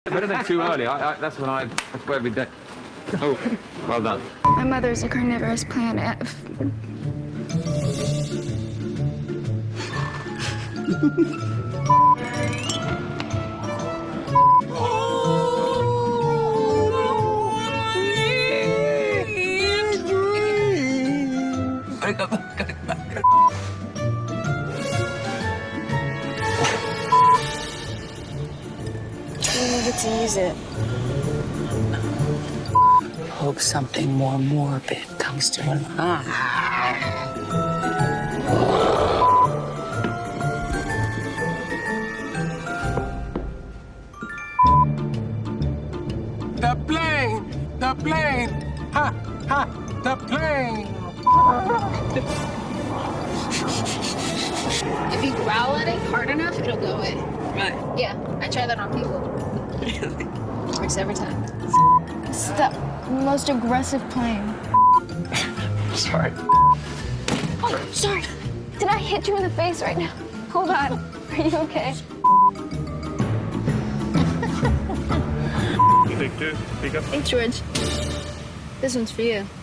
Better than too early. That's where we did. Oh, well done. My mother's a carnivorous plant. You needed to use it. Hope something more morbid comes to an The plane! The plane! Ha! Ha! The plane! If you growl at it hard enough, it'll go away. Right. Yeah, I try that on people. Really? Works every time. It's the most aggressive plane. Sorry. Oh, sorry. Did I hit you in the face right now? Hold on. Are you okay? You take two. Pick up. Hey, George. This one's for you.